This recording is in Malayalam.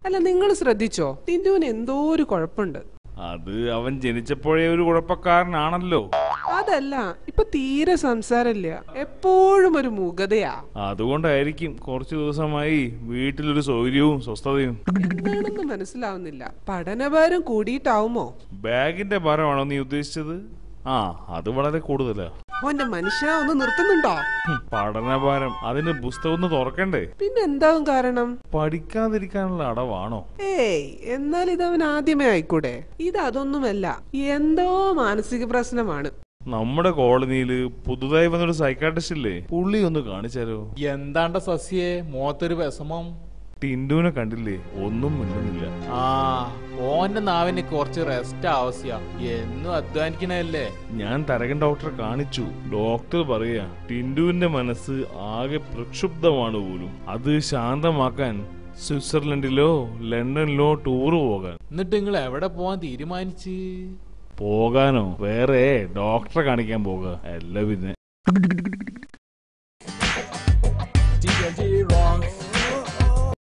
അല്ല, നിങ്ങൾ ശ്രദ്ധിച്ചോ, ടിന്റുവിന് എന്തോ ഒരു കുഴപ്പമുണ്ട്. അത് അവൻ ജനിച്ചപ്പോഴേ ഒരു കുഴപ്പക്കാരനാണല്ലോ. അതല്ല, ഇപ്പൊ തീരെ സംസാരമില്ല, എപ്പോഴും ഒരു മൂകതയാ. അതുകൊണ്ടായിരിക്കും കുറച്ചു ദിവസമായി വീട്ടിലൊരു സൗകര്യവും സ്വസ്ഥതയും. എന്താണെന്ന് മനസ്സിലാവുന്നില്ല. പഠനഭാരം കൂടിയിട്ടാവുമോ? ബാഗിന്റെ ഭാരമാണോ നീ ഉദ്ദേശിച്ചത്? ആ, അത് വളരെ കൂടുതലാ. ഓന്റെ മനുഷ്യ ഒന്ന് നിർത്തുന്നുണ്ടോ? പഠനഭാരം, അതിന് പുസ്തകം ഒന്ന് തുറക്കണ്ടേ? പിന്നെ എന്താവും കാരണം? പഠിക്കാതിരിക്കാനുള്ള അടവാണോ? ഏയ്, എന്നാൽ ഇതവൻ ആദ്യമേ ആയിക്കൂടെ? ഇതൊന്നുമല്ല, എന്തോ മാനസിക പ്രശ്നമാണ്. നമ്മുടെ കോളനിയില് പുതുതായി വന്നൊരു സൈക്കാട്രിസ്റ്റ് ഇല്ലേ, പുള്ളി ഒന്ന് കാണിച്ചാലോ? എന്താണ്ട സസ്യേ മുഖത്തൊരു വിഷമം? ടിന്റുവിനെ കണ്ടില്ലേ, ഒന്നും മിണ്ടുന്നില്ല. ആ, ഓന്റെ നാവിന് കുറച്ച് റെസ്റ്റ് ആവശ്യ. എന്നും അധ്വാനിക്കണല്ലേ. ഞാൻ തരകൻ ഡോക്ടറെ കാണിച്ചു. ഡോക്ടർ പറയാ ടിന്റുവിന്റെ മനസ്സ് ആകെ പ്രക്ഷുബ്ധമാണ് പോലും. അത് ശാന്തമാക്കാൻ സ്വിറ്റ്സർലൻഡിലോ ലണ്ടനിലോ ടൂറ് പോകാൻ. എന്നിട്ട് നിങ്ങൾ എവിടെ പോവാൻ തീരുമാനിച്ച്? പോകാനോ? വേറെ ഡോക്ടറെ കാണിക്കാൻ പോകാ. അല്ല പിന്നെ.